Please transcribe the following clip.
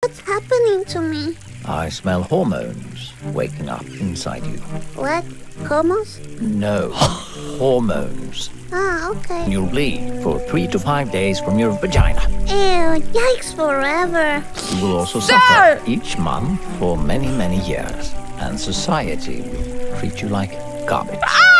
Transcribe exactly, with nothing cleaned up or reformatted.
What's happening to me? I smell hormones waking up inside you. What? Homos? No, hormones. Ah, okay. You'll bleed for three to five days from your vagina. Ew, yikes forever. You will also Sir! suffer each month for many, many years. And society will treat you like garbage. Ah!